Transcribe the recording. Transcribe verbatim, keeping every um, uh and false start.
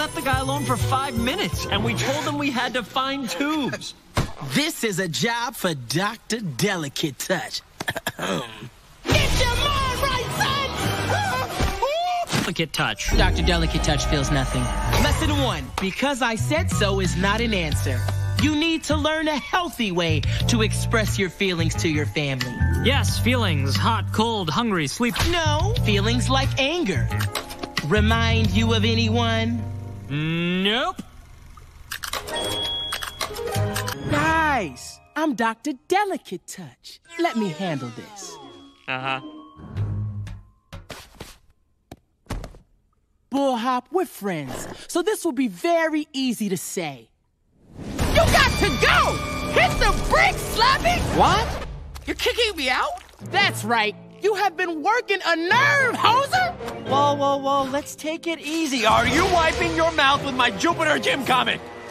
left the guy alone for five minutes, and we told him we had to find tubes. This is a job for Doctor Delicate Touch. Get your mind right, son! Delicate Touch. Doctor Delicate Touch feels nothing. Lesson one, because I said so is not an answer. You need to learn a healthy way to express your feelings to your family. Yes, feelings. Hot, cold, hungry, sleep. No, feelings like anger. Remind you of anyone? Nope. Guys, I'm Doctor Delicate Touch. Let me handle this. Uh-huh. Bullhop, we're friends, so this will be very easy to say. You got to go! Hit the bricks, Slappy! What? You're kicking me out? That's right. You have been working a nerve, hoser! Whoa, whoa, whoa, let's take it easy. Are you wiping your mouth with my Jupiter Gym comic?